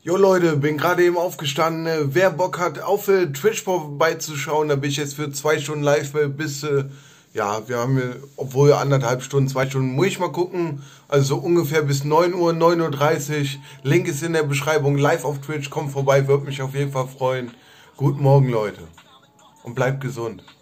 Jo Leute, bin gerade eben aufgestanden. Wer Bock hat, auf Twitch vorbeizuschauen, da bin ich jetzt für 2 Stunden live bis, ja, wir haben, obwohl 1,5 Stunden, 2 Stunden, muss ich mal gucken. Also so ungefähr bis 9 Uhr, 9:30 Uhr. Link ist in der Beschreibung, live auf Twitch. Kommt vorbei, würde mich auf jeden Fall freuen. Guten Morgen, Leute. Und bleibt gesund.